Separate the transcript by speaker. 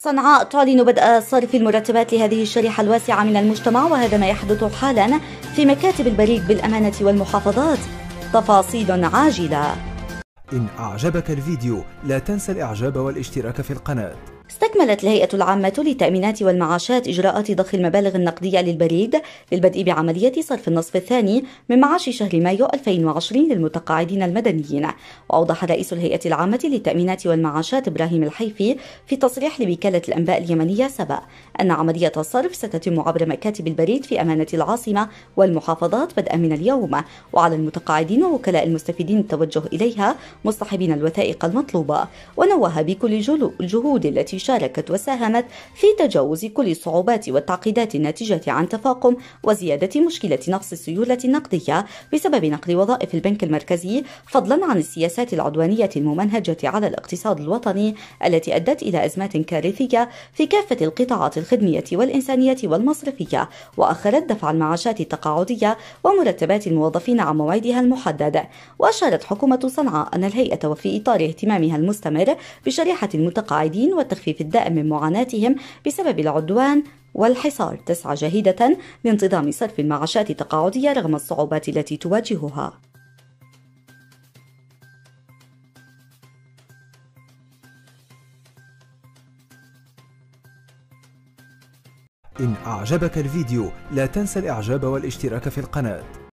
Speaker 1: صنعاء تعلن بدء صرف المرتبات لهذه الشريحة الواسعة من المجتمع، وهذا ما يحدث حالا في مكاتب البريد بالأمانة والمحافظات. تفاصيل عاجلة.
Speaker 2: إن أعجبك الفيديو لا تنسى الإعجاب والاشتراك في القناة.
Speaker 1: استكملت الهيئة العامة للتأمينات والمعاشات إجراءات ضخ المبالغ النقدية للبريد للبدء بعملية صرف النصف الثاني من معاش شهر مايو 2020 للمتقاعدين المدنيين. وأوضح رئيس الهيئة العامة للتأمينات والمعاشات إبراهيم الحيفي في تصريح لوكالة الأنباء اليمنية سبأ أن عملية الصرف ستتم عبر مكاتب البريد في أمانة العاصمة والمحافظات بدءا من اليوم، وعلى المتقاعدين ووكلاء المستفيدين التوجه إليها مصطحبين الوثائق المطلوبة. ونوه بكل الجهود التي شاركت وساهمت في تجاوز كل الصعوبات والتعقيدات الناتجة عن تفاقم وزيادة مشكلة نقص السيولة النقدية بسبب نقل وظائف البنك المركزي، فضلا عن السياسات العدوانية الممنهجة على الاقتصاد الوطني التي أدت إلى أزمات كارثية في كافة القطاعات الخدمية والإنسانية والمصرفية، وأخرت دفع المعاشات التقاعدية ومرتبات الموظفين عن موعدها المحدد. وأشارت حكومة صنعاء أن الهيئة وفي إطار اهتمامها المستمر بشريحة المتقاعدين والتخفيف الدائم من معاناتهم بسبب العدوان والحصار تسعى جاهدة لانتظام صرف المعاشات التقاعدية رغم الصعوبات التي تواجهها.
Speaker 2: إن أعجبك الفيديو لا تنسى الإعجاب والاشتراك في القناة.